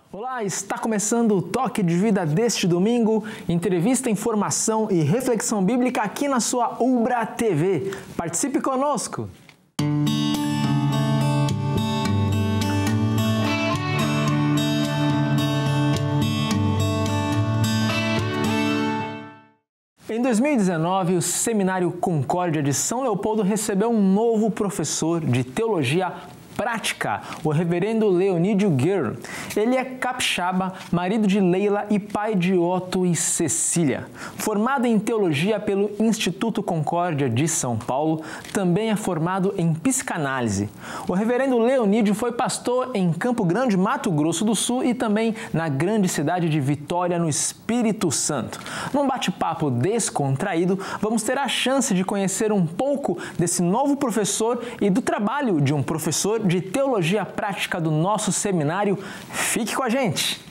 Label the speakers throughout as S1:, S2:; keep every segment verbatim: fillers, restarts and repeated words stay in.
S1: Olá, está começando o Toque de Vida deste domingo, entrevista, informação e reflexão bíblica aqui na sua Ubra T V. Participe conosco! Em dois mil e dezenove, o Seminário Concórdia de São Leopoldo recebeu um novo professor de teologia prática, o reverendo Leonídio Guerra. Ele é capixaba, marido de Leila e pai de Otto e Cecília. Formado em teologia pelo Instituto Concórdia de São Paulo, também é formado em psicanálise. O reverendo Leonídio foi pastor em Campo Grande, Mato Grosso do Sul e também na grande cidade de Vitória, no Espírito Santo. Num bate-papo descontraído, vamos ter a chance de conhecer um pouco desse novo professor e do trabalho de um professor de teologia prática do nosso seminário. Fique com a gente!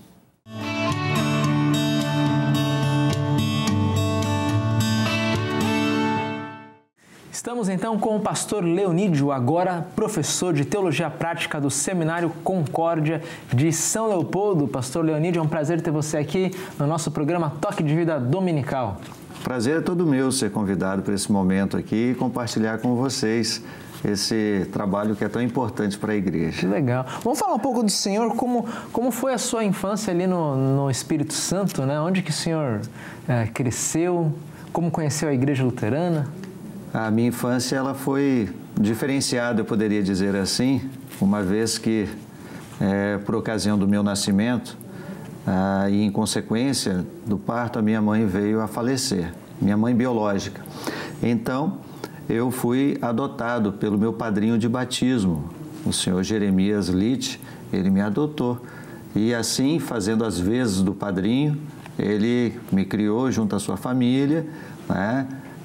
S1: Estamos então com o pastor Leonídio, agora professor de teologia prática do Seminário Concórdia de São Leopoldo. Pastor Leonídio, é um prazer ter você aqui no nosso programa Toque de Vida Dominical.
S2: Prazer é todo meu ser convidado para esse momento aqui e compartilhar com vocês esse trabalho que é tão importante para a igreja.
S1: Que legal. Vamos falar um pouco do senhor, como, como foi a sua infância ali no, no Espírito Santo, né? Onde que o senhor é, cresceu, como conheceu a igreja luterana?
S2: A minha infância ela foi diferenciada, eu poderia dizer assim, uma vez que, é, por ocasião do meu nascimento, ah, e em consequência do parto, a minha mãe veio a falecer, minha mãe biológica. Então, eu fui adotado pelo meu padrinho de batismo, o senhor Jeremias Litt. Ele me adotou. E assim, fazendo as vezes do padrinho, ele me criou junto à sua família, né?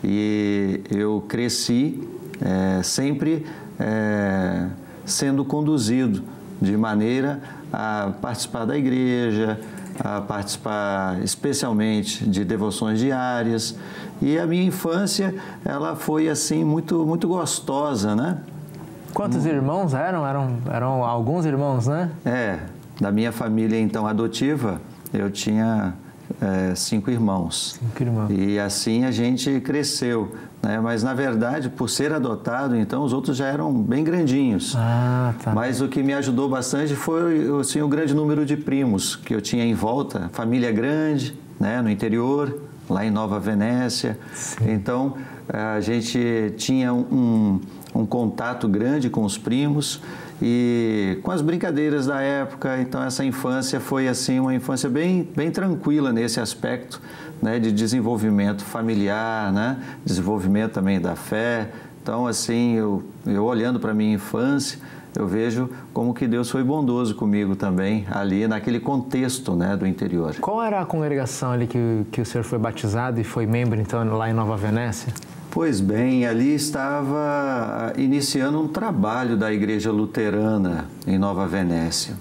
S2: E eu cresci é, sempre é, sendo conduzido de maneira a participar da igreja, a participar especialmente de devoções diárias. E a minha infância, ela foi assim muito, muito gostosa, né?
S1: Quantos hum. irmãos eram? eram? Eram alguns irmãos, né?
S2: É, da minha família então adotiva, eu tinha é, cinco irmãos.
S1: Cinco irmãos.
S2: E assim a gente cresceu, né? Mas na verdade, por ser adotado, então os outros já eram bem grandinhos.
S1: Ah, tá.
S2: Mas o que me ajudou bastante foi assim, o grande número de primos que eu tinha em volta, família grande, né, no interior, lá em Nova Venécia. Sim. Então, a gente tinha um, um contato grande com os primos e com as brincadeiras da época. Então, essa infância foi assim uma infância bem, bem tranquila nesse aspecto, né, de desenvolvimento familiar, né, desenvolvimento também da fé. Então, assim, eu, eu olhando para a minha infância, eu vejo como que Deus foi bondoso comigo também, ali naquele contexto, né, do interior.
S1: Qual era a congregação ali que, que o senhor foi batizado e foi membro, então, lá em Nova Venécia?
S2: Pois bem, ali estava iniciando um trabalho da Igreja Luterana em Nova Venécia.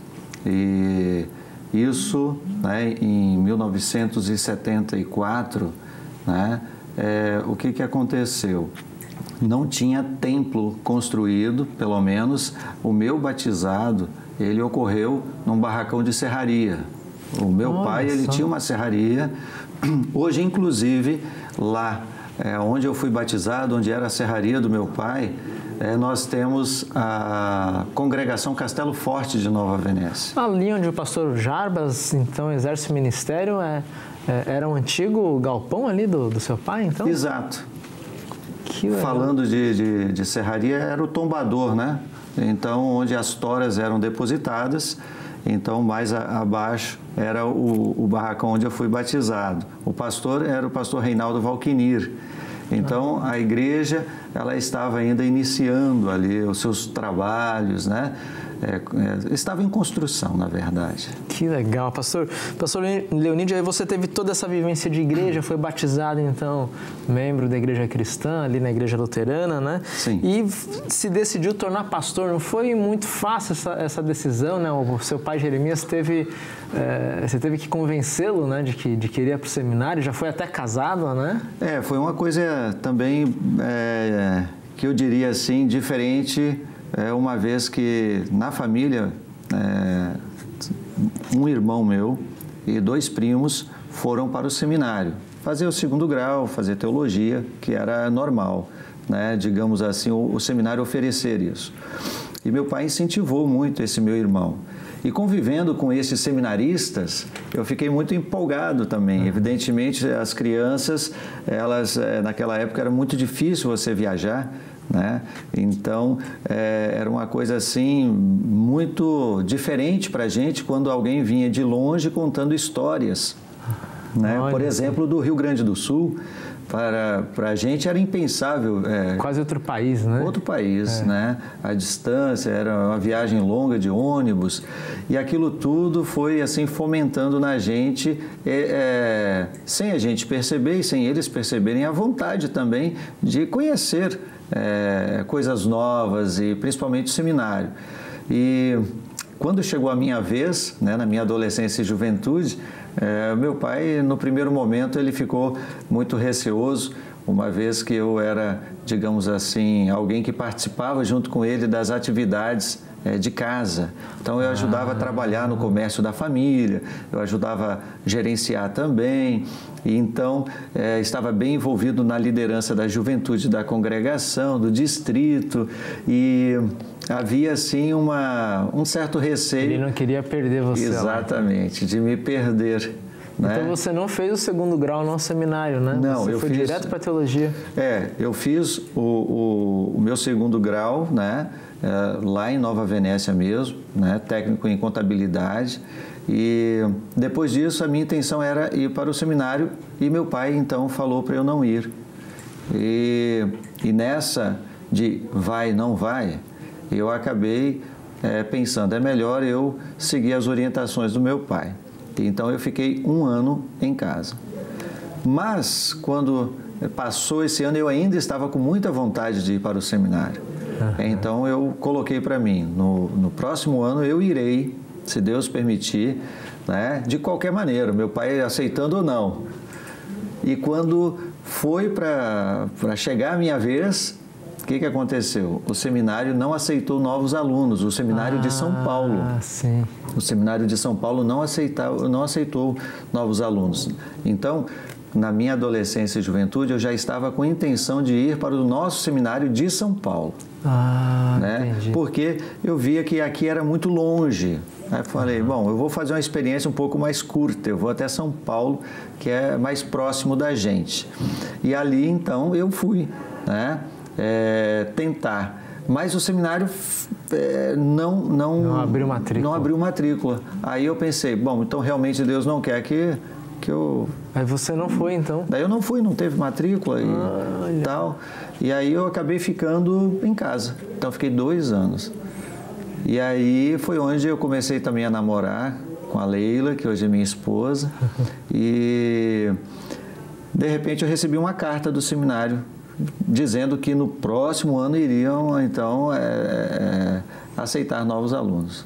S2: E isso, né, em mil novecentos e setenta e quatro, né, é, o que, que aconteceu? Não tinha templo construído, pelo menos o meu batizado, ele ocorreu num barracão de serraria. O meu Nossa. pai, ele tinha uma serraria. Hoje, inclusive, lá é, onde eu fui batizado, onde era a serraria do meu pai, é, nós temos a Congregação Castelo Forte de Nova Venécia.
S1: Ali onde o pastor Jarbas, então, exerce o ministério, é, é, era um antigo galpão ali do, do seu pai, então?
S2: Exato. Falando de, de, de serraria, era o tombador, né? Então, onde as toras eram depositadas, então mais a, abaixo era o, o barracão onde eu fui batizado. O pastor era o pastor Reinaldo Valquinir. Então, a igreja, ela estava ainda iniciando ali os seus trabalhos, né? É, é, estava em construção, na verdade.
S1: Que legal. Pastor, pastor Leonídio, aí você teve toda essa vivência de igreja, foi batizado, então, membro da igreja cristã, ali na igreja luterana, né?
S2: Sim.
S1: E se decidiu tornar pastor. Não foi muito fácil essa, essa decisão, né? O seu pai Jeremias teve, é, você teve que convencê-lo, né, de que, de que iria para o seminário, já foi até casado, né?
S2: É, foi uma coisa também, é, que eu diria assim, diferente. É, uma vez que na família, é, um irmão meu e dois primos foram para o seminário, fazer o segundo grau, fazer teologia, que era normal, né? Digamos assim, o, o seminário oferecer isso. E meu pai incentivou muito esse meu irmão. E convivendo com esses seminaristas, eu fiquei muito empolgado também. Evidentemente, as crianças, elas, naquela época era muito difícil você viajar, né? Então, é, era uma coisa assim, muito diferente para a gente quando alguém vinha de longe contando histórias, né? Por exemplo, do Rio Grande do Sul. Para, para a gente era impensável. É,
S1: quase outro país, né?
S2: Outro país,
S1: é.
S2: né? A distância, era uma viagem longa de ônibus, e aquilo tudo foi assim fomentando na gente, é, é, sem a gente perceber e sem eles perceberem, a vontade também de conhecer é, coisas novas e principalmente o seminário. E quando chegou a minha vez, né, na minha adolescência e juventude, É, meu pai, no primeiro momento, ele ficou muito receoso, uma vez que eu era, digamos assim, alguém que participava junto com ele das atividades é, de casa. Então, eu ajudava a trabalhar no comércio da família, eu ajudava a gerenciar também, e então é, estava bem envolvido na liderança da juventude da congregação, do distrito, e havia, assim, uma, um certo receio.
S1: Ele não queria perder você.
S2: Exatamente, lá. De me perder.
S1: Então,
S2: né?
S1: Você não fez o segundo grau no seminário, né?
S2: Não,
S1: você
S2: eu
S1: foi
S2: fiz,
S1: direto para teologia.
S2: É, eu fiz o, o, o meu segundo grau, né? É, lá em Nova Venécia mesmo, né? Técnico em contabilidade. E depois disso, a minha intenção era ir para o seminário e meu pai, então, falou para eu não ir. E, e nessa de vai, não vai, eu acabei é, pensando, é melhor eu seguir as orientações do meu pai. Então, eu fiquei um ano em casa. Mas, quando passou esse ano, eu ainda estava com muita vontade de ir para o seminário. Uhum. Então, eu coloquei para mim, no, no próximo ano eu irei, se Deus permitir, né, de qualquer maneira, meu pai aceitando ou não. E quando foi para chegar a minha vez, o que, que aconteceu? O seminário não aceitou novos alunos, o seminário ah, de São Paulo.
S1: Sim.
S2: O seminário de São Paulo não, aceitava, não aceitou novos alunos. Então, na minha adolescência e juventude, eu já estava com a intenção de ir para o nosso seminário de São Paulo.
S1: Ah,
S2: né?
S1: Entendi.
S2: Porque eu via que aqui era muito longe. Aí eu falei, uhum. bom, eu vou fazer uma experiência um pouco mais curta, eu vou até São Paulo, que é mais próximo da gente. E ali, então, eu fui, né? É, tentar. Mas o seminário é, não, não,
S1: não abriu matrícula.
S2: Não abriu matrícula. Aí eu pensei, bom, então realmente Deus não quer que, que eu...
S1: Aí você não foi, então?
S2: Daí eu não fui, não teve matrícula e ah, tal. E aí eu acabei ficando em casa. Então eu fiquei dois anos. E aí foi onde eu comecei também a namorar com a Leila, que hoje é minha esposa. E de repente eu recebi uma carta do seminário dizendo que no próximo ano iriam, então, é, é, aceitar novos alunos.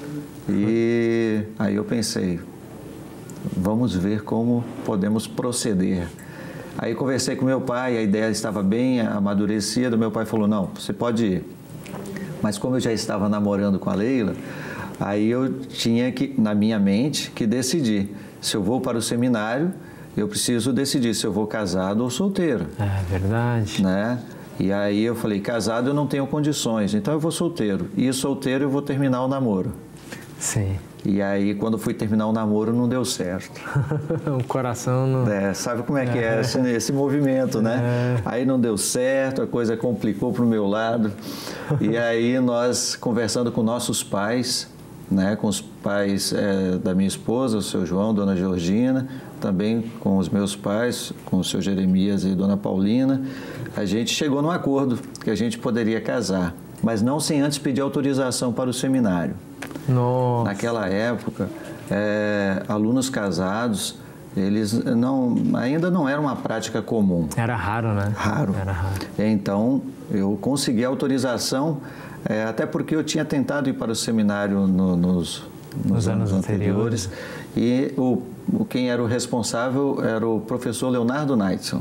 S2: E aí eu pensei, vamos ver como podemos proceder. Aí conversei com meu pai, a ideia estava bem amadurecida, meu pai falou, não, você pode ir. Mas como eu já estava namorando com a Leila, aí eu tinha que, na minha mente, que decidir se eu vou para o seminário. Eu preciso decidir se eu vou casado ou solteiro.
S1: É verdade.
S2: Né? E aí eu falei, casado eu não tenho condições, então eu vou solteiro. E solteiro eu vou terminar o namoro.
S1: Sim.
S2: E aí, quando fui terminar o namoro, não deu certo.
S1: O coração não...
S2: É, sabe como é que é, é esse, esse movimento, né? É. Aí não deu certo, a coisa complicou para o meu lado. E aí nós, conversando com nossos pais, né, com os pais é, da minha esposa, o seu João, dona Georgina, também com os meus pais, com o seu Jeremias e dona Paulina, a gente chegou num acordo que a gente poderia casar, mas não sem antes pedir autorização para o seminário.
S1: Nossa.
S2: Naquela época, é, alunos casados, eles não, ainda não era uma prática comum.
S1: Era raro, né?
S2: Raro.
S1: Era raro.
S2: Então, eu consegui a autorização, é, até porque eu tinha tentado ir para o seminário no, nos, nos, nos anos, anos anteriores, anteriores e o, o, quem era o responsável era o professor Leonardo Knightson.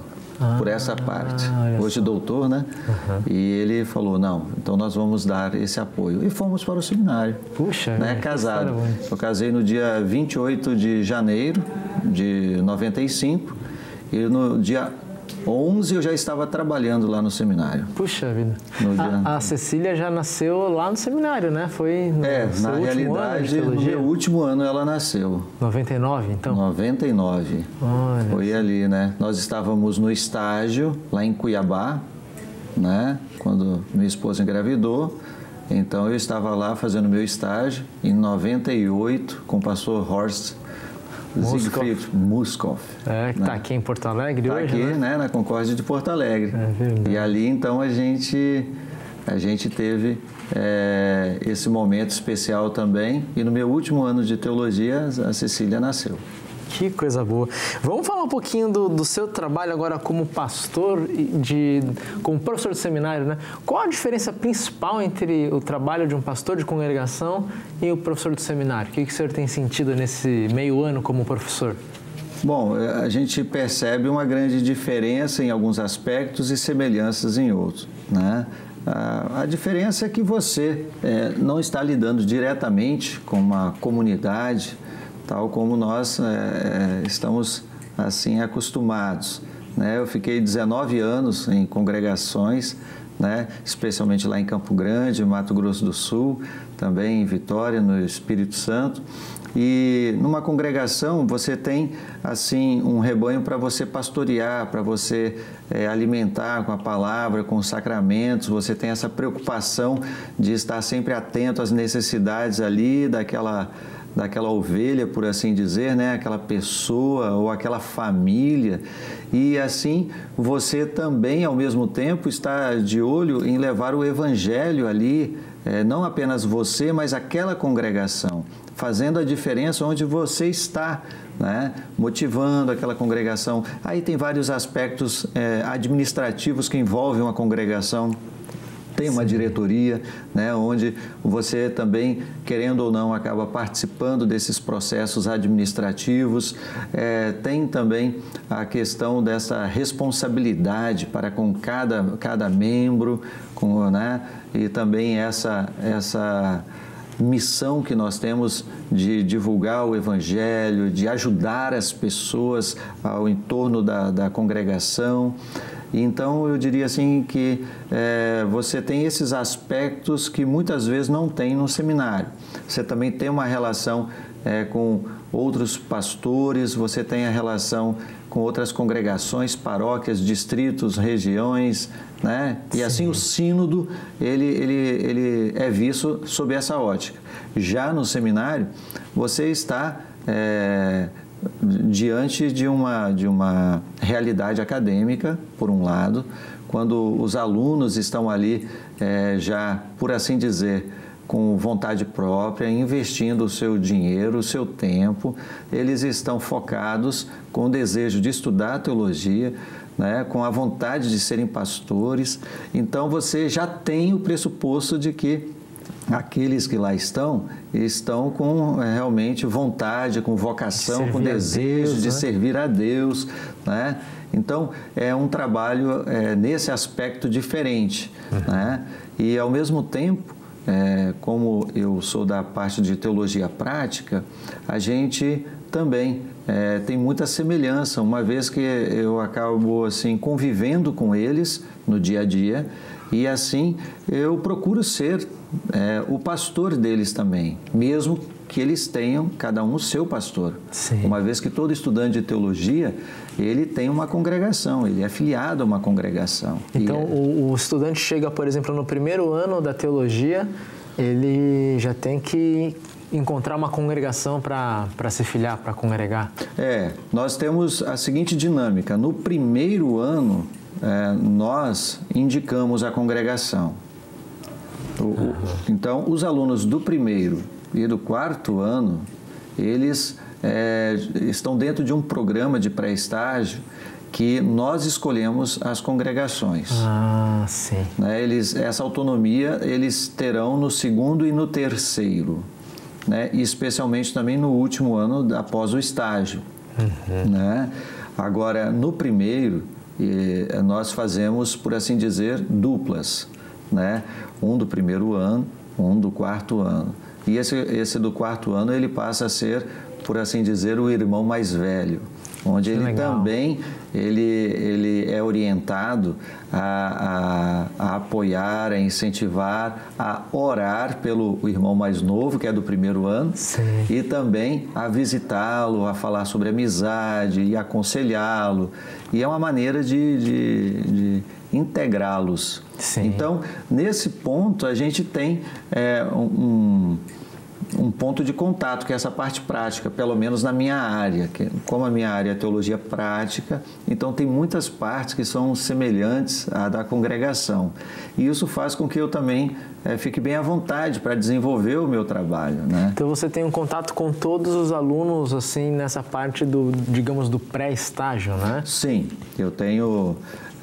S2: ah, por essa parte. Hoje
S1: só.
S2: doutor, né? Uhum. E ele falou, não, então nós vamos dar esse apoio. E fomos para o seminário.
S1: Puxa,
S2: né? Casado. Eu casei no dia vinte e oito de janeiro de noventa e cinco e no dia onze eu já estava trabalhando lá no seminário.
S1: Puxa vida.
S2: Dia...
S1: A, a Cecília já nasceu lá no seminário, né? Foi no
S2: é,
S1: seu
S2: na
S1: último
S2: realidade,
S1: ano de
S2: no meu último ano ela nasceu.
S1: noventa e nove, então?
S2: noventa e nove.
S1: Olha.
S2: Foi ali, né? Nós estávamos no estágio lá em Cuiabá, né? Quando minha esposa engravidou. Então eu estava lá fazendo meu estágio em noventa e oito com o pastor Horst Siegfried Muskov.
S1: É, que está né? aqui em Porto Alegre
S2: tá
S1: hoje,
S2: aqui,
S1: né?
S2: né, na Concórdia de Porto Alegre.
S1: É verdade.
S2: E ali, então, a gente, a gente teve é, esse momento especial também. E no meu último ano de teologia, a Cecília nasceu.
S1: Que coisa boa. Vamos falar um pouquinho do, do seu trabalho agora como pastor, de, como professor de seminário, né? Qual a diferença principal entre o trabalho de um pastor de congregação e o professor de seminário? O que, que o senhor tem sentido nesse meio ano como professor?
S2: Bom, a gente percebe uma grande diferença em alguns aspectos e semelhanças em outros, né? A, a diferença é que você é, não está lidando diretamente com uma comunidade, tal como nós é, estamos assim acostumados, né? Eu fiquei dezenove anos em congregações, né? Especialmente lá em Campo Grande, Mato Grosso do Sul, também em Vitória, no Espírito Santo. E numa congregação você tem assim um rebanho para você pastorear, para você é, alimentar com a palavra, com os sacramentos. Você tem essa preocupação de estar sempre atento às necessidades ali daquela daquela ovelha, por assim dizer, né? Aquela pessoa ou aquela família. E assim, você também, ao mesmo tempo, está de olho em levar o evangelho ali, é, não apenas você, mas aquela congregação, fazendo a diferença onde você está, né? Motivando aquela congregação. Aí tem vários aspectos é, administrativos que envolvem uma congregação. Tem uma diretoria, né, onde você também, querendo ou não, acaba participando desses processos administrativos. É, tem também a questão dessa responsabilidade para com cada, cada membro, com, né, e também essa, essa missão que nós temos de divulgar o Evangelho, de ajudar as pessoas ao entorno da, da congregação. Então, eu diria assim que é, você tem esses aspectos que muitas vezes não tem no seminário. Você também tem uma relação é, com outros pastores, você tem a relação com outras congregações, paróquias, distritos, regiões, né? E Sim. assim o sínodo, ele, ele, ele é visto sob essa ótica. Já no seminário, você está... É, diante de uma, de uma realidade acadêmica, por um lado, quando os alunos estão ali é, já, por assim dizer, com vontade própria, investindo o seu dinheiro, o seu tempo, eles estão focados com o desejo de estudar teologia, né, com a vontade de serem pastores. Então, você já tem o pressuposto de que aqueles que lá estão, estão com realmente vontade, com vocação, com desejo Deus, de né? servir a Deus, né? Então, é um trabalho é, nesse aspecto diferente, uhum. né? E, ao mesmo tempo, é, como eu sou da parte de teologia prática, a gente também é, tem muita semelhança, uma vez que eu acabo assim, convivendo com eles no dia a dia, e assim eu procuro ser é, o pastor deles também, mesmo que eles tenham cada um o seu pastor. Sim. Uma vez que todo estudante de teologia, ele tem uma congregação, ele é filiado a uma congregação.
S1: Então, é... o, o estudante chega, por exemplo, no primeiro ano da teologia, ele já tem que encontrar uma congregação para se filiar, para congregar? É,
S2: nós temos a seguinte dinâmica. No primeiro ano, é, nós indicamos a congregação. O, uhum. Então, os alunos do primeiro e do quarto ano, eles é, estão dentro de um programa de pré-estágio que nós escolhemos as congregações.
S1: Ah, sim.
S2: Né, eles, essa autonomia eles terão no segundo e no terceiro, né, e especialmente também no último ano após o estágio. Uhum. Né? Agora, no primeiro, e nós fazemos, por assim dizer, duplas, né? Um do primeiro ano, um do quarto ano. E esse, esse do quarto ano, ele passa a ser, por assim dizer, o irmão mais velho, onde
S1: que
S2: ele
S1: legal.
S2: também ele, ele é orientado a, a, a apoiar, a incentivar, a orar pelo irmão mais novo, que é do primeiro ano,
S1: Sim.
S2: e também a visitá-lo, a falar sobre amizade e aconselhá-lo. E é uma maneira de, de, de integrá-los.
S1: Sim.
S2: Então, nesse ponto, a gente tem é, um, um ponto de contato, que é essa parte prática, pelo menos na minha área. Que, como a minha área é teologia prática, então tem muitas partes que são semelhantes à da congregação. E isso faz com que eu também é, fique bem à vontade para desenvolver o meu trabalho, né?
S1: Então você tem um contato com todos os alunos, assim, nessa parte do, digamos, do pré-estágio, né?
S2: Sim, eu tenho...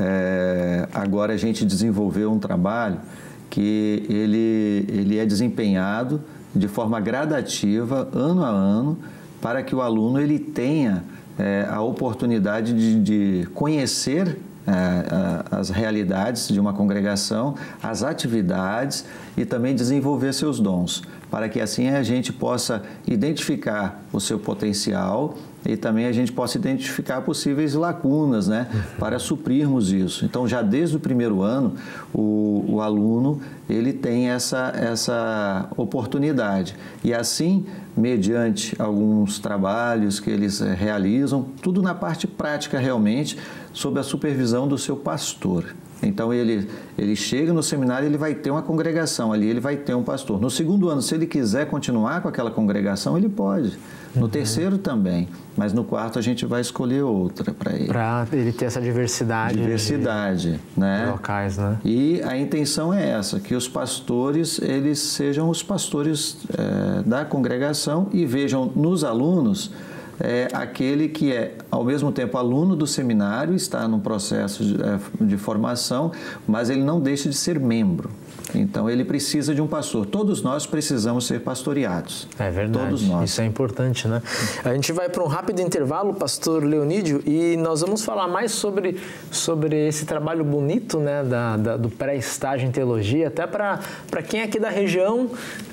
S2: É, agora a gente desenvolveu um trabalho que ele, ele é desempenhado de forma gradativa, ano a ano, para que o aluno ele tenha é, a oportunidade de, de conhecer é, as realidades de uma congregação, as atividades e também desenvolver seus dons, para que assim a gente possa identificar o seu potencial e também a gente possa identificar possíveis lacunas, né, para suprirmos isso. Então, já desde o primeiro ano, o, o aluno ele tem essa, essa oportunidade. E assim, mediante alguns trabalhos que eles realizam, tudo na parte prática realmente, sob a supervisão do seu pastor. Então, ele, ele chega no seminário, ele vai ter uma congregação, ali ele vai ter um pastor. No segundo ano, se ele quiser continuar com aquela congregação, ele pode. No uhum. terceiro também, mas no quarto a gente vai escolher outra para ele.
S1: Para ele ter essa diversidade.
S2: Diversidade,
S1: de,
S2: né?
S1: de locais, né?
S2: E a intenção é essa, que os pastores, eles sejam os pastores é, da congregação e vejam nos alunos é, aquele que é, ao mesmo tempo, aluno do seminário, está num processo de, é, de formação, mas ele não deixa de ser membro. Então, ele precisa de um pastor. Todos nós precisamos ser pastoreados.
S1: É verdade.
S2: Todos nós.
S1: Isso é importante, né? A gente vai para um rápido intervalo, pastor Leonídio, e nós vamos falar mais sobre, sobre esse trabalho bonito, né, da, da, do pré-estágio em teologia, até para quem é aqui da região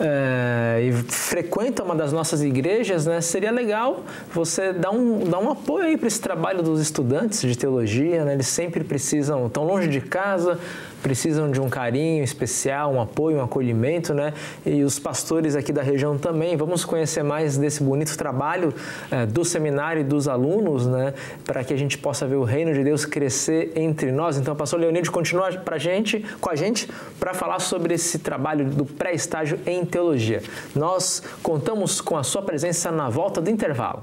S1: é, e frequenta uma das nossas igrejas, né, seria legal você dar um, dar um apoio aí para esse trabalho dos estudantes de teologia, né? Eles sempre precisam, estão longe de casa, precisam de um carinho especial, um apoio, um acolhimento, né? E os pastores aqui da região também. Vamos conhecer mais desse bonito trabalho é, do seminário e dos alunos, né? Para que a gente possa ver o reino de Deus crescer entre nós. Então, o pastor Leonídio continua pra gente, com a gente para falar sobre esse trabalho do pré-estágio em teologia. Nós contamos com a sua presença na volta do intervalo.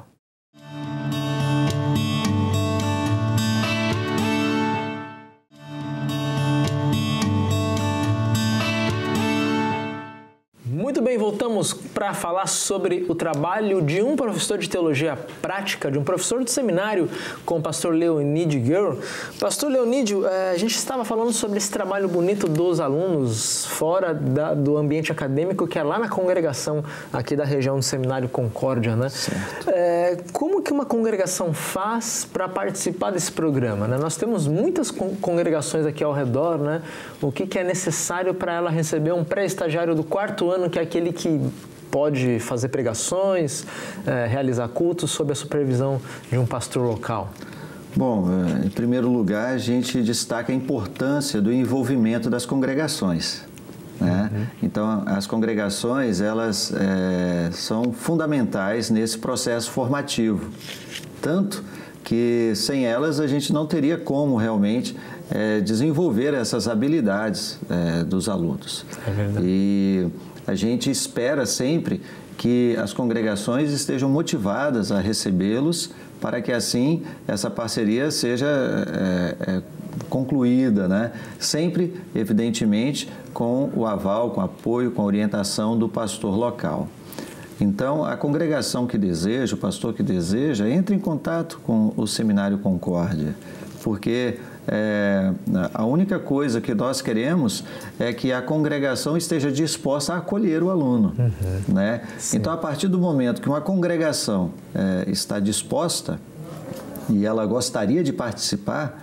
S1: Muito bem, voltamos para falar sobre o trabalho de um professor de teologia prática, de um professor de seminário com o pastor Leonídio Girl. Pastor Leonídio, a gente estava falando sobre esse trabalho bonito dos alunos fora da, do ambiente acadêmico, que é lá na congregação aqui da região do Seminário Concórdia, né?
S2: Certo.
S1: É, como que uma congregação faz para participar desse programa, né? Nós temos muitas con- congregações aqui ao redor, né? O que, que é necessário para ela receber um pré-estagiário do quarto ano, que é aquele que pode fazer pregações, é, realizar cultos sob a supervisão de um pastor local?
S2: Bom, em primeiro lugar, a gente destaca a importância do envolvimento das congregações, né? Uhum. Então, as congregações, elas é, são fundamentais nesse processo formativo, tanto que sem elas a gente não teria como realmente é, desenvolver essas habilidades é, dos alunos.
S1: É verdade.
S2: E a gente espera sempre que as congregações estejam motivadas a recebê-los para que assim essa parceria seja é, é, concluída, né? Sempre, evidentemente, com o aval, com o apoio, com a orientação do pastor local. Então, a congregação que deseja, o pastor que deseja, entre em contato com o Seminário Concórdia, porque é, a única coisa que nós queremos é que a congregação esteja disposta a acolher o aluno, uhum. né? Então, a partir do momento que uma congregação é, está disposta e ela gostaria de participar,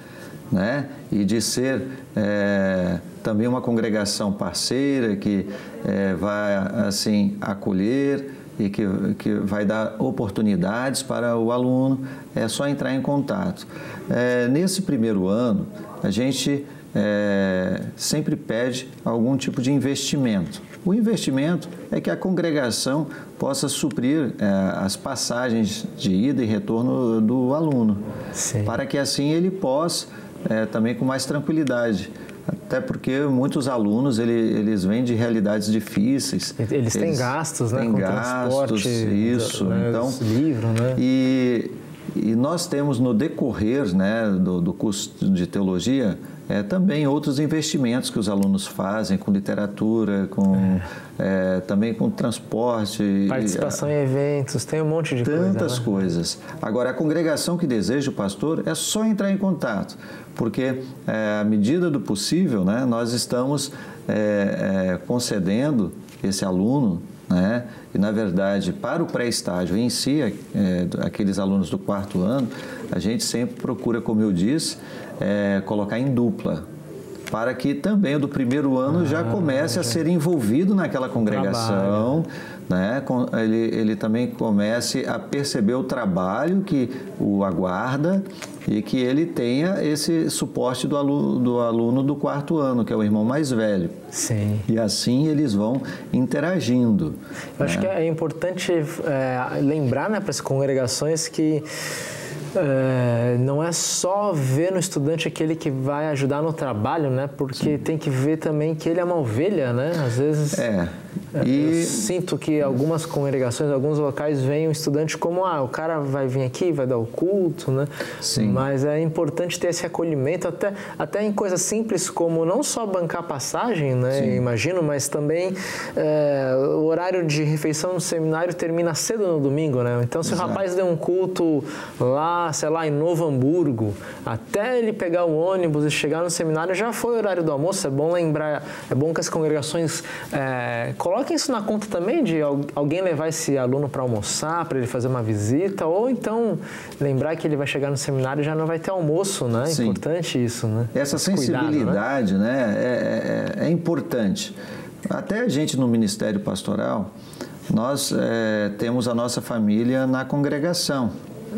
S2: né? E de ser é, também uma congregação parceira que é, vai assim acolher e que, que vai dar oportunidades para o aluno, é só entrar em contato. É, nesse primeiro ano, a gente é, sempre pede algum tipo de investimento. O investimento é que a congregação possa suprir é, as passagens de ida e retorno do aluno, Sim. para que assim ele possa, é, também com mais tranquilidade. Até porque muitos alunos, ele, eles vêm de realidades difíceis.
S1: Eles, eles têm gastos, né?
S2: Têm
S1: com
S2: gastos, isso.
S1: Né,
S2: então,
S1: livro, né?
S2: E, e nós temos no decorrer, né, do, do curso de teologia, é, também outros investimentos que os alunos fazem com literatura, com, é. É, também com transporte.
S1: Participação e, em eventos, tem um monte de coisa.
S2: Tantas
S1: né?
S2: coisas. Agora, a congregação que deseja o pastor é só entrar em contato, porque, é, à medida do possível, né, nós estamos é, é, concedendo esse aluno, né, e, na verdade, para o pré-estágio em si, é, aqueles alunos do quarto ano, a gente sempre procura, como eu disse, é, colocar em dupla, para que também o do primeiro ano ah, já comece já. a ser envolvido naquela congregação, né? ele, ele também comece a perceber o trabalho que o aguarda e que ele tenha esse suporte do aluno, do aluno do quarto ano, que é o irmão mais velho.
S1: Sim.
S2: E assim eles vão interagindo.
S1: Eu acho né? que é importante é, lembrar, né, para as congregações que É, não é só ver no estudante aquele que vai ajudar no trabalho, né? Porque Sim. tem que ver também que ele é uma ovelha, né? Às vezes
S2: é. E...
S1: eu sinto que algumas congregações, alguns locais veem o estudante como ah, o cara vai vir aqui, vai dar o culto, né?
S2: Sim.
S1: Mas é importante ter esse acolhimento até, até em coisas simples como não só bancar passagem, né? Sim. Imagino, mas também é, o horário de refeição no seminário termina cedo no domingo, né? Então se Exato. o rapaz der um culto lá, sei lá, em Novo Hamburgo, até ele pegar o ônibus e chegar no seminário, já foi o horário do almoço. É bom lembrar, é bom que as congregações é, coloquem isso na conta também, de alguém levar esse aluno para almoçar, para ele fazer uma visita, ou então lembrar que ele vai chegar no seminário e já não vai ter almoço, né? É importante isso, né?
S2: Essa
S1: Esse
S2: sensibilidade, cuidado, né? né? É, é, é importante. Até a gente no Ministério Pastoral, nós é, temos a nossa família na congregação.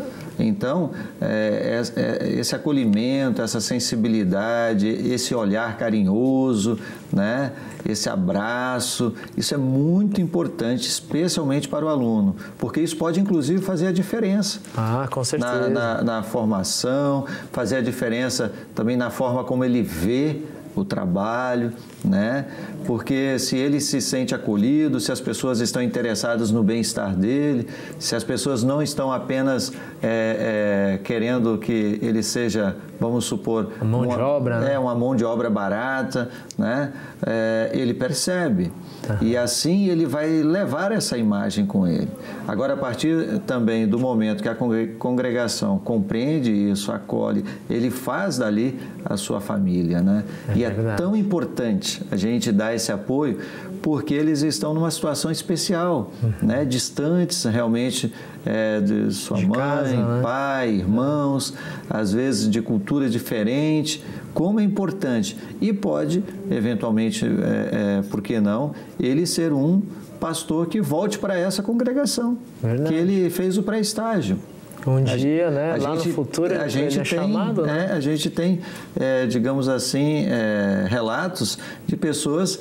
S2: Então, é, é, esse acolhimento, essa sensibilidade, esse olhar carinhoso, né? Esse abraço, isso é muito importante, especialmente para o aluno, porque isso pode, inclusive, fazer a diferença.
S1: Ah, com certeza.
S2: Na, na, na formação, fazer a diferença também na forma como ele vê o trabalho, né? Porque se ele se sente acolhido, se as pessoas estão interessadas no bem-estar dele, se as pessoas não estão apenas é, é, querendo que ele seja, vamos supor,
S1: uma mão uma, de obra,
S2: é,
S1: né?
S2: uma mão de obra barata, né? É, ele percebe. Uhum. E assim ele vai levar essa imagem com ele. Agora, a partir também do momento que a congregação compreende isso, acolhe, ele faz dali a sua família, né?
S1: É
S2: e é
S1: verdade.
S2: tão importante a gente dar esse apoio, porque eles estão numa situação especial, uhum. né? Distantes realmente é, de sua de mãe, casa, né? pai, irmãos, às vezes de cultura diferente. Como é importante. E pode, eventualmente, é, é, por que não, ele ser um pastor que volte para essa congregação, Verdade. que ele fez o pré-estágio.
S1: Um dia,
S2: a,
S1: né?
S2: A
S1: lá
S2: gente,
S1: no futuro,
S2: a gente
S1: ele é
S2: tem,
S1: chamado,
S2: é,
S1: né?
S2: A gente tem, é, digamos assim, é, relatos de pessoas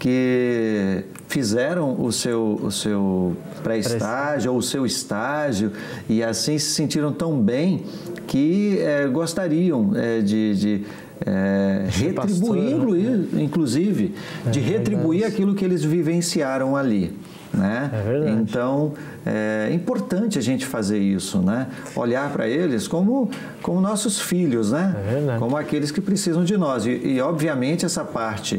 S2: que fizeram o seu, o seu pré-estágio ou o seu estágio e assim se sentiram tão bem que é, gostariam é, de... de É, retribuir, pastor, né? inclusive, é de retribuir verdade. aquilo que eles vivenciaram ali, né?
S1: É verdade.
S2: Então, é importante a gente fazer isso, né? Olhar para eles como, como nossos filhos, né?
S1: É verdade.
S2: Como aqueles que precisam de nós. E, e obviamente, essa parte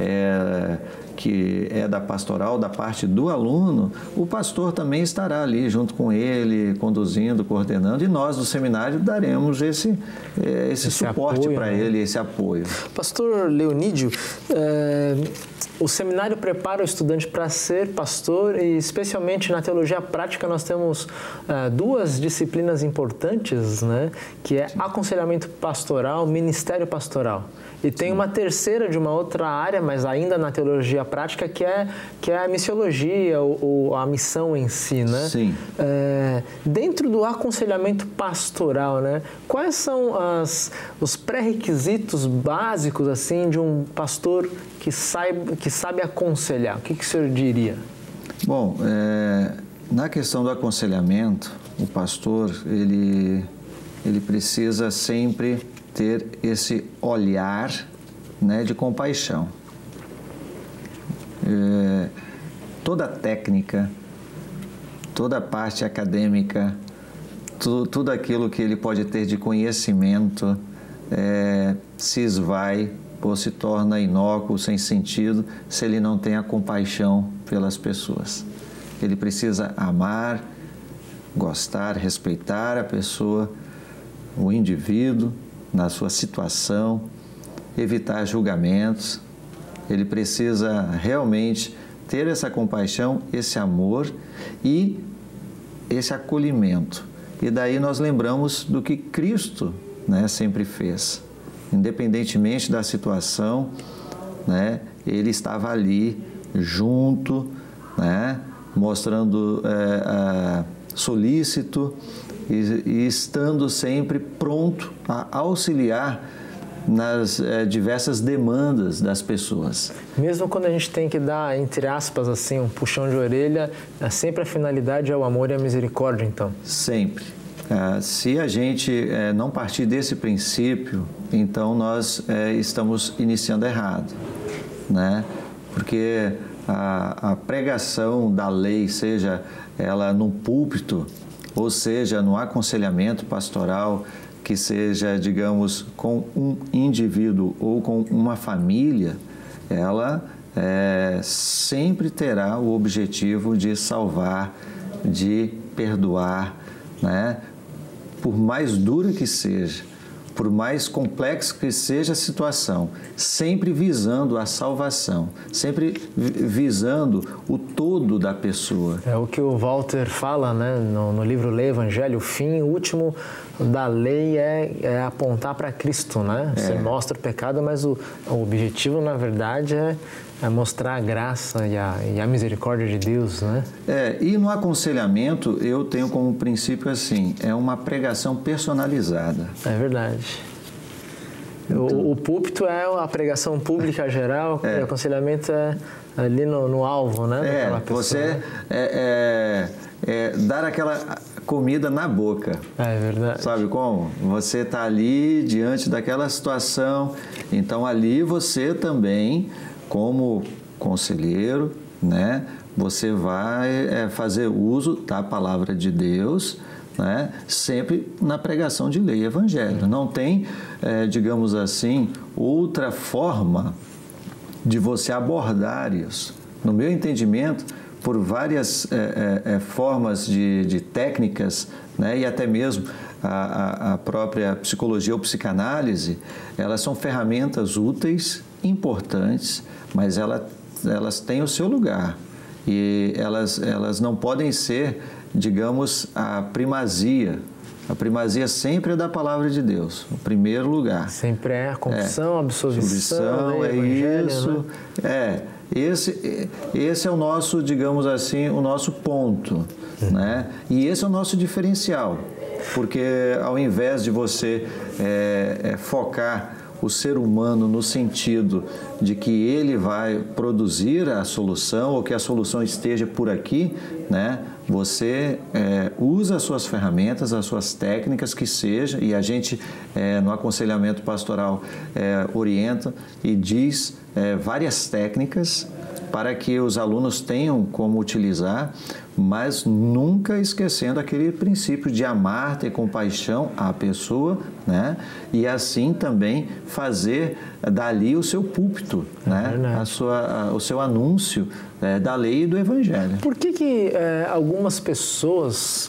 S2: é, que é da pastoral, da parte do aluno, o pastor também estará ali junto com ele, conduzindo, coordenando, e nós do seminário daremos esse, esse, esse suporte para né? ele, esse apoio.
S1: Pastor Leonídio, é, o seminário prepara o estudante para ser pastor e, especialmente na teologia prática, nós temos uh, duas disciplinas importantes, né? Que é aconselhamento pastoral, ministério pastoral. E tem Sim. uma terceira de uma outra área, mas ainda na teologia prática, que é, que é a missiologia, ou, ou a missão em si, né?
S2: Sim.
S1: É, dentro do aconselhamento pastoral, né? Quais são as, os pré-requisitos básicos, assim, de um pastor que sabe, que sabe aconselhar? O que, que o senhor diria?
S2: Bom, é, na questão do aconselhamento, o pastor, ele, ele precisa sempre ter esse olhar, né, de compaixão. É, toda a técnica, toda a parte acadêmica, tu, tudo aquilo que ele pode ter de conhecimento é, se esvai ou se torna inócuo, sem sentido, se ele não tem a compaixão pelas pessoas. Ele precisa amar, gostar, respeitar a pessoa, o indivíduo, na sua situação, evitar julgamentos. Ele precisa realmente ter essa compaixão, esse amor e esse acolhimento. E daí nós lembramos do que Cristo, né, sempre fez. Independentemente da situação, né, ele estava ali junto, né, mostrando é, é, solícito e, e estando sempre pronto a auxiliar nas é, diversas demandas das pessoas.
S1: Mesmo quando a gente tem que dar, entre aspas, assim, um puxão de orelha, sempre a finalidade é o amor e a misericórdia, então?
S2: Sempre. Ah, se a gente é, não partir desse princípio, então nós é, estamos iniciando errado, né? Porque a, a pregação da lei, seja ela num púlpito, ou seja, no aconselhamento pastoral, que seja, digamos, com um indivíduo ou com uma família, ela é, sempre terá o objetivo de salvar, de perdoar, né? Por mais dura que seja, por mais complexo que seja a situação, sempre visando a salvação, sempre visando o todo da pessoa.
S1: É o que o Walter fala, né, no, no livro Lei Evangelho, o fim último da lei é, é apontar para Cristo, né? Você é. mostra o pecado, mas o, o objetivo, na verdade, é, é mostrar a graça e a, e a misericórdia de Deus, né?
S2: É, e no aconselhamento eu tenho como princípio assim, é uma pregação personalizada.
S1: É verdade. Então, o, o púlpito é a pregação pública geral, é. E o aconselhamento é ali no, no alvo, né?
S2: É, você é, é, é dar aquela comida na boca.
S1: É verdade.
S2: Sabe como? Você está ali diante daquela situação, então ali você também, como conselheiro, né, você vai é, fazer uso da palavra de Deus, né, sempre na pregação de lei e evangelho. Não tem, é, digamos assim, outra forma de você abordar isso. No meu entendimento, por várias é, é, formas de, de técnicas, né, e até mesmo a, a própria psicologia ou psicanálise, elas são ferramentas úteis, importantes, mas ela, elas têm o seu lugar e elas, elas não podem ser, digamos, a primazia. A primazia sempre é da palavra de Deus, o primeiro lugar.
S1: Sempre é a confissão, é. absolvição,
S2: é isso, né? é. Esse, esse é o nosso, digamos assim, o nosso ponto, uhum. né? E esse é o nosso diferencial, porque ao invés de você é, é, focar o ser humano no sentido de que ele vai produzir a solução ou que a solução esteja por aqui, né? Você é, usa as suas ferramentas, as suas técnicas que seja, e a gente é, no aconselhamento pastoral é, orienta e diz é, várias técnicas para que os alunos tenham como utilizar, mas nunca esquecendo aquele princípio de amar, ter compaixão à pessoa, né? E assim também fazer dali o seu púlpito, é né? a sua, a, o seu anúncio é, da lei e do evangelho.
S1: Por que que é, algumas pessoas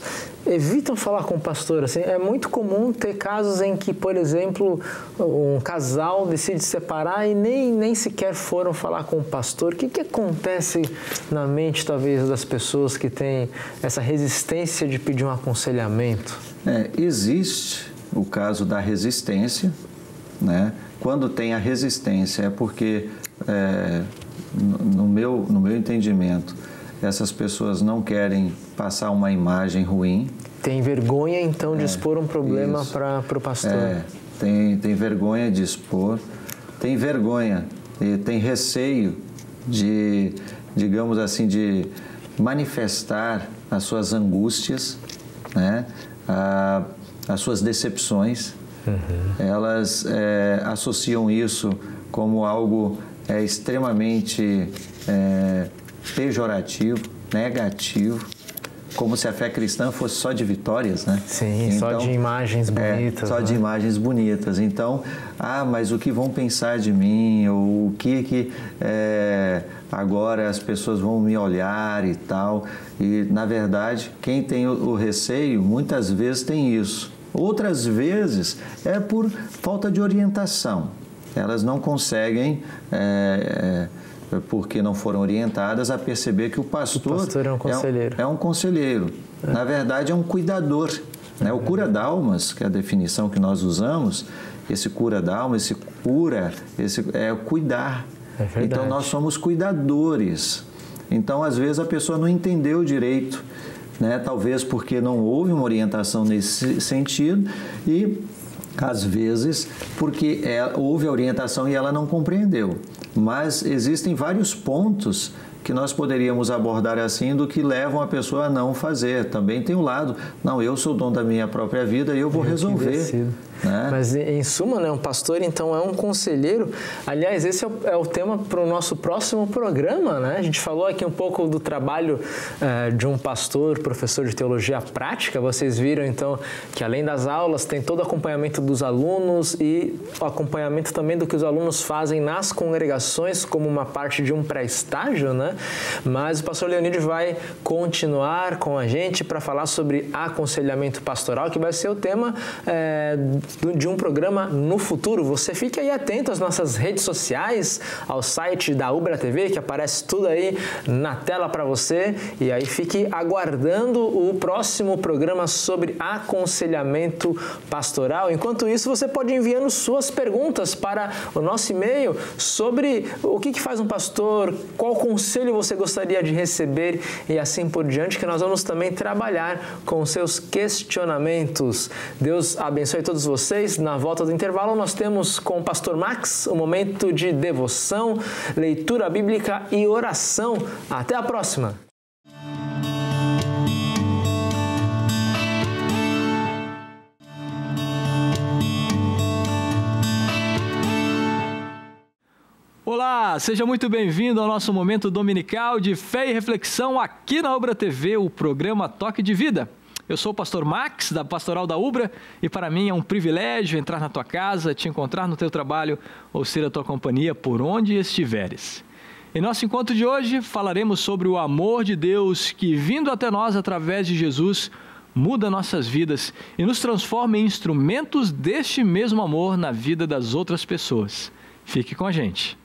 S1: evitam falar com o pastor. Assim, é muito comum ter casos em que, por exemplo, um casal decide se separar e nem, nem sequer foram falar com o pastor. O que, que acontece na mente, talvez, das pessoas que têm essa resistência de pedir um aconselhamento?
S2: É, existe o caso da resistência, né? Quando tem a resistência é porque, é, no, meu, no meu entendimento, essas pessoas não querem passar uma imagem ruim.
S1: Tem vergonha, então, de é, expor um problema para o pastor.
S2: É, tem, tem vergonha de expor, tem vergonha e tem receio de, digamos assim, de manifestar as suas angústias, né? a, as suas decepções. Uhum. Elas é, associam isso como algo é, extremamente é, pejorativo, negativo, como se a fé cristã fosse só de vitórias, né?
S1: Sim, então, só de imagens bonitas.
S2: É, só
S1: né?
S2: de imagens bonitas. Então, ah, mas o que vão pensar de mim? Ou o que que é, agora as pessoas vão me olhar e tal? E, na verdade, quem tem o, o receio, muitas vezes tem isso. Outras vezes é por falta de orientação. Elas não conseguem... É, é, porque não foram orientadas a perceber que o pastor,
S1: o pastor é um conselheiro.
S2: É um, é um conselheiro. É. Na verdade, é um cuidador. Né? O cura d'almas, que é a definição que nós usamos, esse cura d'almas, esse cura, esse, é cuidar.
S1: É verdade.
S2: Então, nós somos cuidadores. Então, às vezes, a pessoa não entendeu direito, né? Talvez porque não houve uma orientação nesse sentido e, às vezes, porque ela, houve a orientação e ela não compreendeu. Mas existem vários pontos que nós poderíamos abordar assim do que levam a pessoa a não fazer. Também tem o lado, não, eu sou o dono da minha própria vida e eu vou resolver. Né?
S1: Mas, em suma, né, um pastor, então, é um conselheiro. Aliás, esse é o, é o tema para o nosso próximo programa, né? A gente falou aqui um pouco do trabalho eh, de um pastor, professor de teologia prática. Vocês viram, então, que além das aulas, tem todo o acompanhamento dos alunos e o acompanhamento também do que os alunos fazem nas congregações, como uma parte de um pré-estágio, né? Mas o pastor Leonídio vai continuar com a gente para falar sobre aconselhamento pastoral, que vai ser o tema eh, de um programa no futuro. Você fique aí atento às nossas redes sociais, ao site da Ubra T V, que aparece tudo aí na tela para você, e aí fique aguardando o próximo programa sobre aconselhamento pastoral. Enquanto isso, você pode ir enviando suas perguntas para o nosso e-mail sobre o que faz um pastor, qual conselho você gostaria de receber e assim por diante, que nós vamos também trabalhar com seus questionamentos. Deus abençoe todos vocês. Na volta do intervalo, nós temos com o pastor Max um momento de devoção, leitura bíblica e oração. Até a próxima!
S3: Olá, seja muito bem-vindo ao nosso momento dominical de fé e reflexão aqui na Ubra T V, o programa Toque de Vida. Eu sou o pastor Max, da Pastoral da Ubra, e para mim é um privilégio entrar na tua casa, te encontrar no teu trabalho ou ser a tua companhia por onde estiveres. Em nosso encontro de hoje, falaremos sobre o amor de Deus que, vindo até nós através de Jesus, muda nossas vidas e nos transforma em instrumentos deste mesmo amor na vida das outras pessoas. Fique com a gente.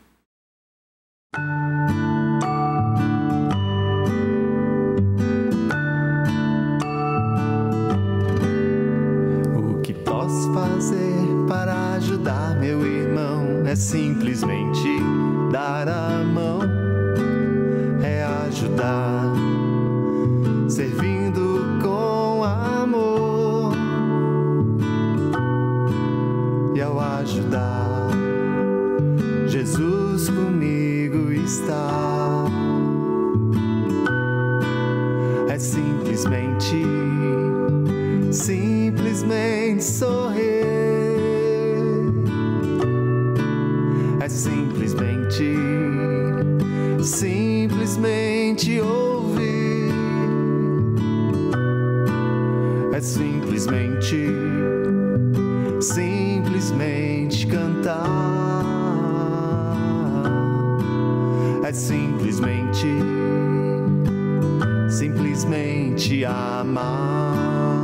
S4: Fazer para ajudar meu irmão é simplesmente dar a mão, é ajudar, servindo com amor. E ao ajudar, Jesus comigo está. É simplesmente Simplesmente sorrir, é simplesmente, simplesmente ouvir, é simplesmente, simplesmente cantar, é simplesmente, simplesmente amar.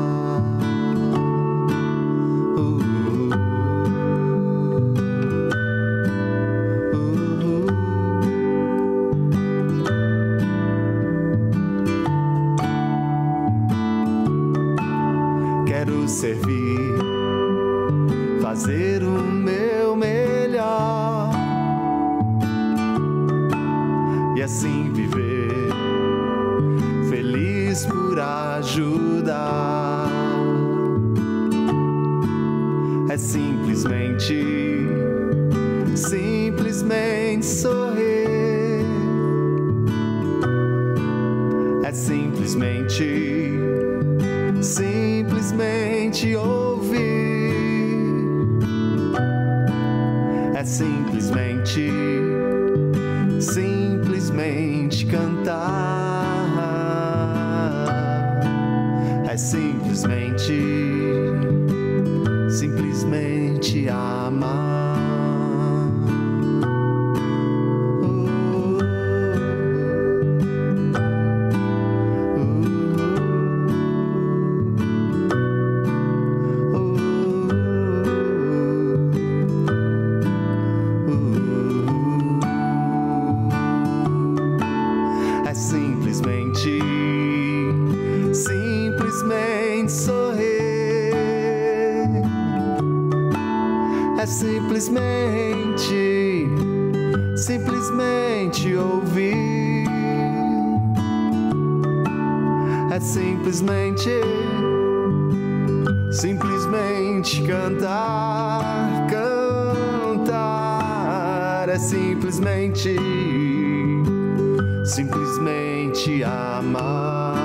S4: quero servir, fazer o meu melhor e assim viver, feliz por ajudar. É simplesmente, simplesmente sorrir. É simplesmente, simplesmente ouvir. É simplesmente, simplesmente cantar. É simplesmente, simplesmente amar. Simplesmente, simplesmente ouvir. É simplesmente, simplesmente cantar, cantar. É simplesmente, simplesmente amar.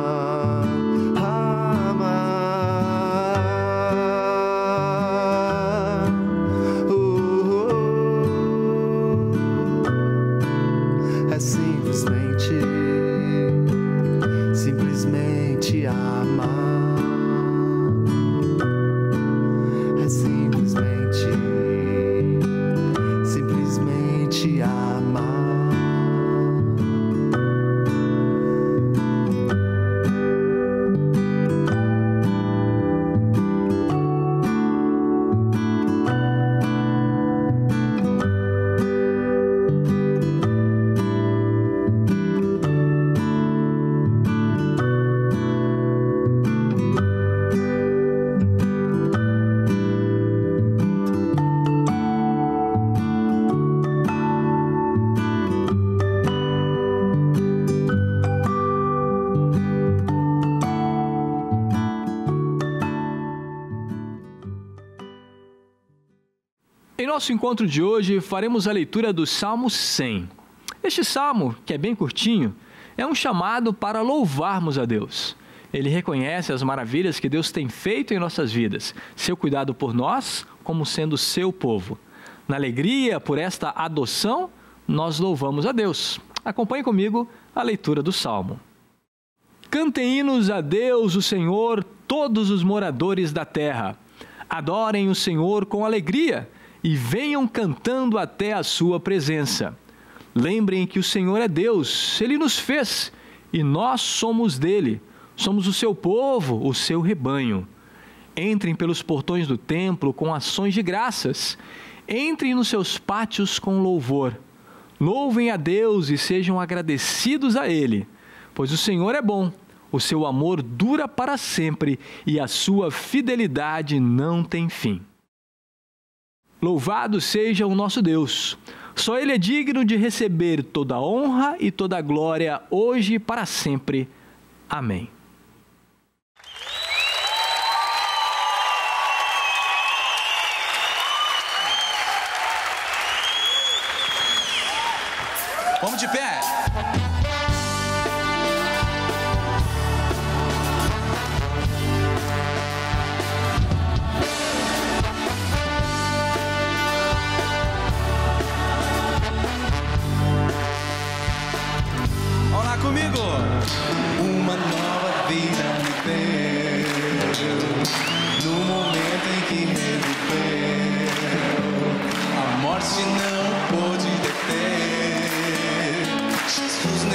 S4: Simplesmente amar. É simplesmente, simplesmente amar.
S3: Em nosso encontro de hoje, faremos a leitura do Salmo cem. Este salmo, que é bem curtinho, é um chamado para louvarmos a Deus. Ele reconhece as maravilhas que Deus tem feito em nossas vidas, seu cuidado por nós, como sendo seu povo. Na alegria por esta adoção, nós louvamos a Deus. Acompanhe comigo a leitura do salmo. Cantem hinos a Deus, o Senhor, todos os moradores da terra. Adorem o Senhor com alegria e venham cantando até a sua presença. Lembrem que o Senhor é Deus, Ele nos fez e nós somos dele. Somos o seu povo, o seu rebanho. Entrem pelos portões do templo com ações de graças. Entrem nos seus pátios com louvor. Louvem a Deus e sejam agradecidos a Ele, pois o Senhor é bom, o seu amor dura para sempre e a sua fidelidade não tem fim. Louvado seja o nosso Deus. Só Ele é digno de receber toda a honra e toda a glória, hoje e para sempre. Amém.
S5: Vamos de pé. Olá comigo.
S4: Uma nova vida me deu, no momento em que reviveu, a morte não pôde deter. Jesus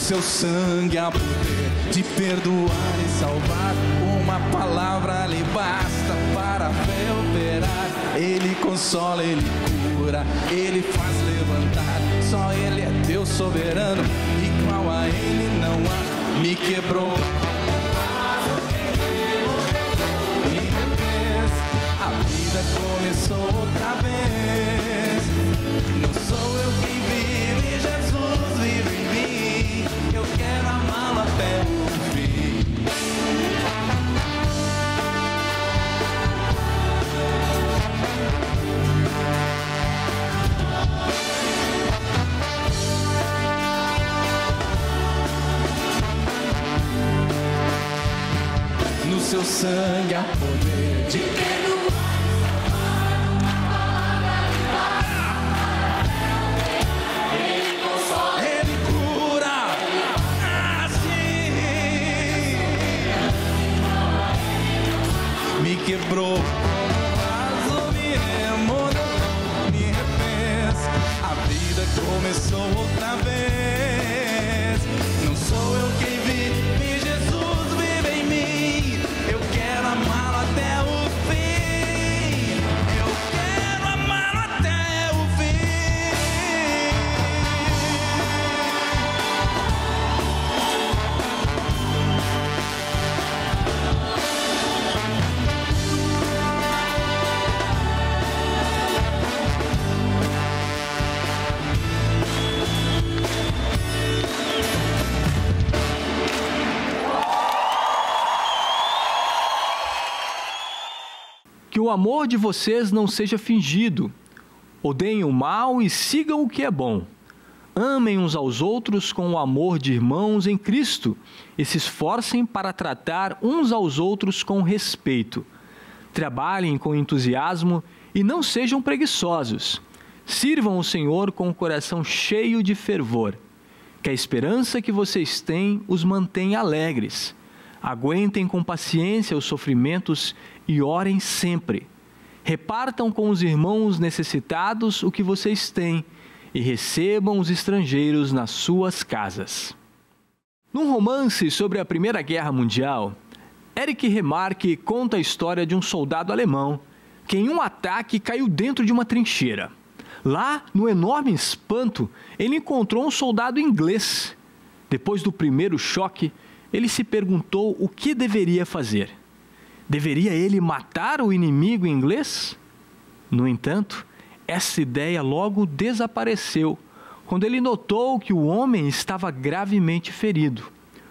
S5: seu sangue há poder de perdoar e salvar. Uma palavra lhe basta para fé operar. Ele consola, ele cura, ele faz levantar. Só ele é Deus soberano, igual a ele não há. Me quebrou, me refez, a vida começou outra vez. Não sou eu quem vive, Jesus vive em mim. Eu quero amá-lo até o fim. No seu sangue há poder de perdoar. Ele consola, ele cura. Assim me quebrou, mas me remodelou, me refez. A vida começou outra vez. Não sou eu quem vive, Jesus vive em mim. Eu quero amá-lo até o fim. Eu quero amá-lo até o fim.
S3: Que o amor de vocês não seja fingido. Odeiem o mal e sigam o que é bom. Amem uns aos outros com o amor de irmãos em Cristo e se esforcem para tratar uns aos outros com respeito. Trabalhem com entusiasmo e não sejam preguiçosos. Sirvam o Senhor com o coração cheio de fervor. Que a esperança que vocês têm os mantenha alegres. Aguentem com paciência os sofrimentos e orem sempre. Repartam com os irmãos necessitados o que vocês têm e recebam os estrangeiros nas suas casas. Num romance sobre a Primeira Guerra Mundial, Eric Remarque conta a história de um soldado alemão que em um ataque caiu dentro de uma trincheira. Lá, no enorme espanto, ele encontrou um soldado inglês. Depois do primeiro choque, ele se perguntou o que deveria fazer. Deveria ele matar o inimigo inglês? No entanto, essa ideia logo desapareceu quando ele notou que o homem estava gravemente ferido.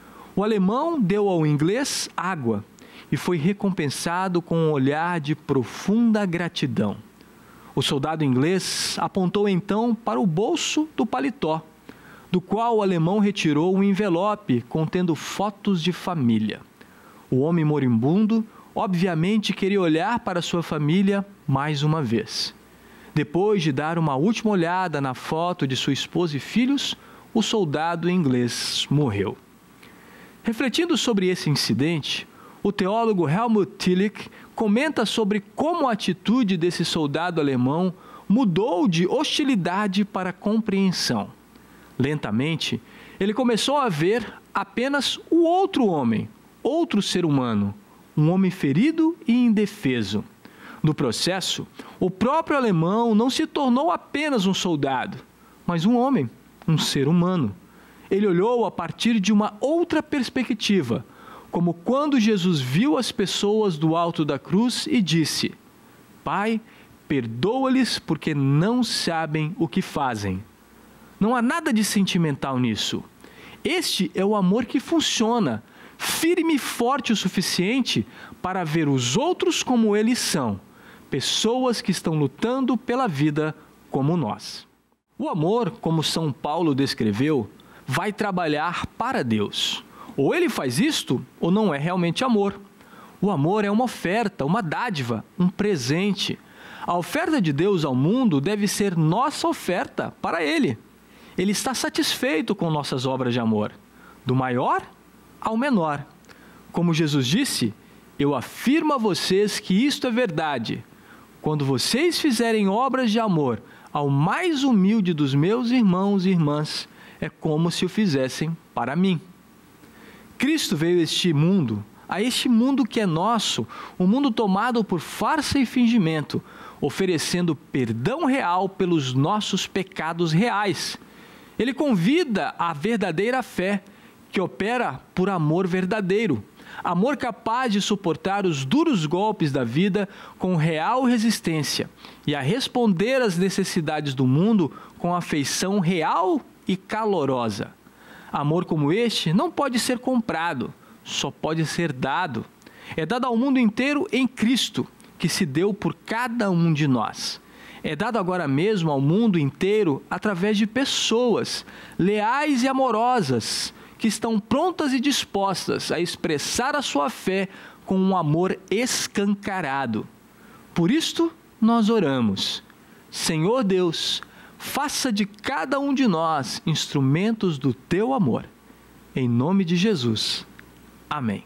S3: O alemão deu ao inglês água e foi recompensado com um olhar de profunda gratidão. O soldado inglês apontou então para o bolso do paletó, do qual o alemão retirou um envelope contendo fotos de família. O homem moribundo obviamente queria olhar para sua família mais uma vez. Depois de dar uma última olhada na foto de sua esposa e filhos, o soldado inglês morreu. Refletindo sobre esse incidente, o teólogo Helmut Tillich comenta sobre como a atitude desse soldado alemão mudou de hostilidade para compreensão. Lentamente, ele começou a ver apenas o outro homem, outro ser humano, um homem ferido e indefeso. No processo, o próprio alemão não se tornou apenas um soldado, mas um homem, um ser humano. Ele olhou a partir de uma outra perspectiva, como quando Jesus viu as pessoas do alto da cruz e disse: Pai, perdoa-lhes porque não sabem o que fazem. Não há nada de sentimental nisso. Este é o amor que funciona, firme e forte o suficiente para ver os outros como eles são, pessoas que estão lutando pela vida como nós. O amor, como São Paulo descreveu, vai trabalhar para Deus. Ou ele faz isto, ou não é realmente amor. O amor é uma oferta, uma dádiva, um presente. A oferta de Deus ao mundo deve ser nossa oferta para Ele. Ele está satisfeito com nossas obras de amor, do maior ao menor. Como Jesus disse, eu afirmo a vocês que isto é verdade. Quando vocês fizerem obras de amor ao mais humilde dos meus irmãos e irmãs, é como se o fizessem para mim. Cristo veio a este mundo, a este mundo que é nosso, um mundo tomado por farsa e fingimento, oferecendo perdão real pelos nossos pecados reais. Ele convida à verdadeira fé, que opera por amor verdadeiro, amor capaz de suportar os duros golpes da vida com real resistência e a responder às necessidades do mundo com afeição real e calorosa. Amor como este não pode ser comprado, só pode ser dado. É dado ao mundo inteiro em Cristo, que se deu por cada um de nós. É dado agora mesmo ao mundo inteiro através de pessoas leais e amorosas, que estão prontas e dispostas a expressar a sua fé com um amor escancarado. Por isto, nós oramos: Senhor Deus, faça de cada um de nós instrumentos do teu amor. Em nome de Jesus. Amém.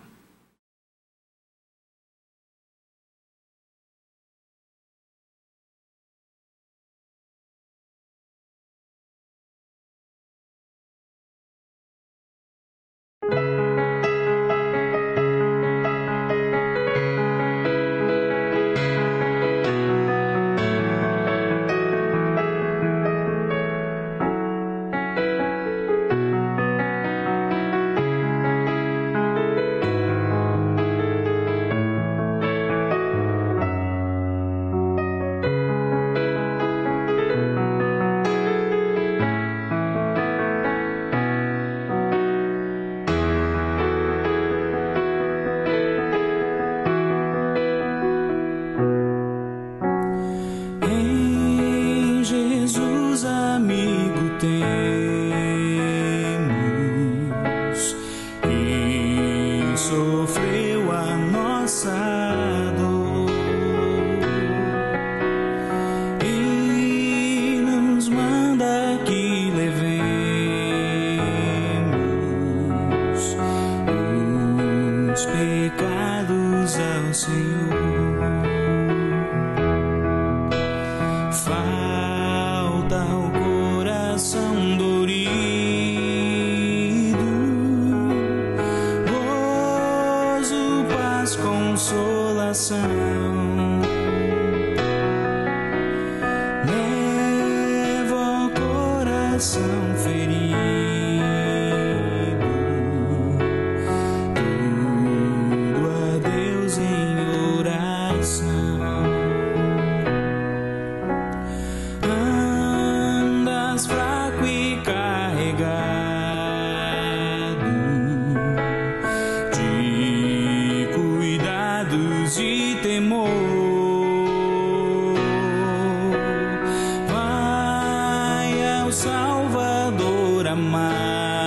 S5: Em Jesus, amigo, temos, e sofreu a nossa dor e nos manda que levemos os pecados ao Senhor. Falta o coração dorido, gozo, paz, consolação. Leva o coração ferido, tudo a Deus em oração. Fraco e carregado de cuidados e temor, vai ao Salvador amado,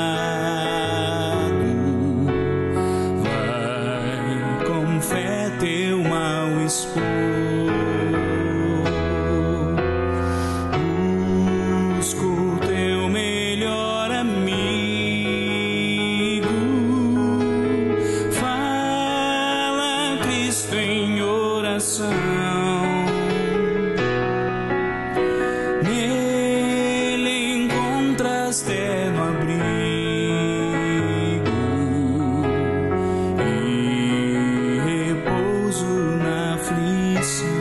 S5: vai com fé teu mal expor. Nele encontras terno abrigo e repouso na aflição.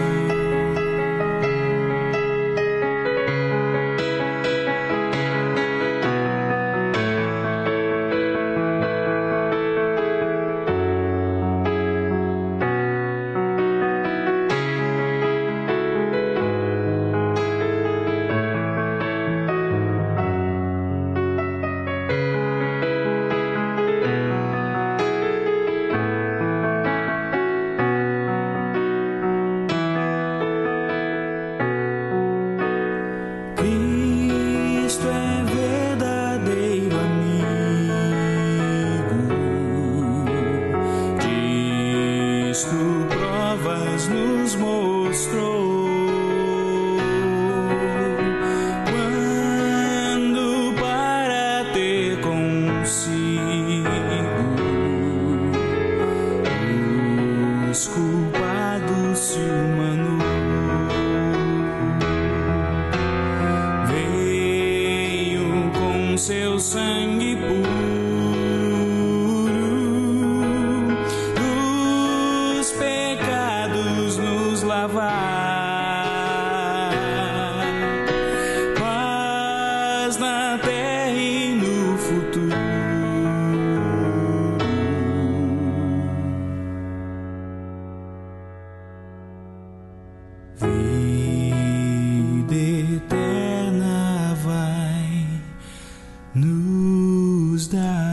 S5: seu sangue puro, dos pecados nos lavar, paz na terra e no futuro. Vida eterna vai nos dar.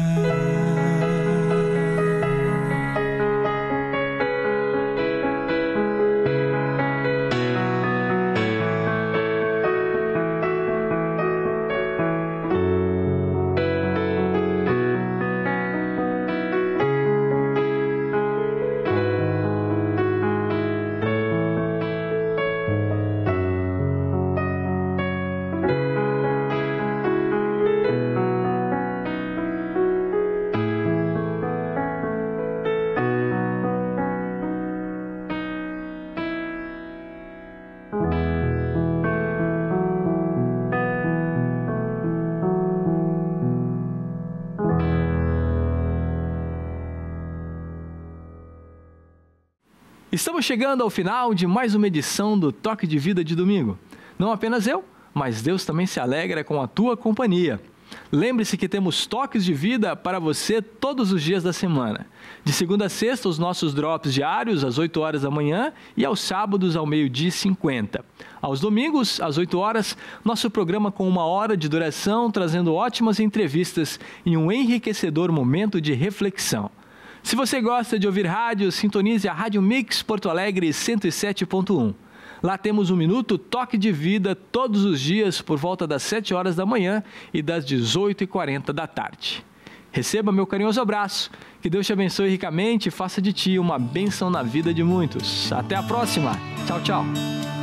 S3: Estamos chegando ao final de mais uma edição do Toque de Vida de domingo. Não apenas eu, mas Deus também se alegra com a tua companhia. Lembre-se que temos toques de vida para você todos os dias da semana. De segunda a sexta, os nossos drops diários às oito horas da manhã e aos sábados ao meio-dia e cinquenta. Aos domingos, às oito horas, nosso programa com uma hora de duração, trazendo ótimas entrevistas e um enriquecedor momento de reflexão. Se você gosta de ouvir rádio, sintonize a Rádio Mix Porto Alegre cento e sete ponto um. Lá temos um minuto Toque de Vida todos os dias por volta das sete horas da manhã e das dezoito e quarenta da tarde. Receba meu carinhoso abraço, que Deus te abençoe ricamente e faça de ti uma bênção na vida de muitos. Até a próxima. Tchau, tchau.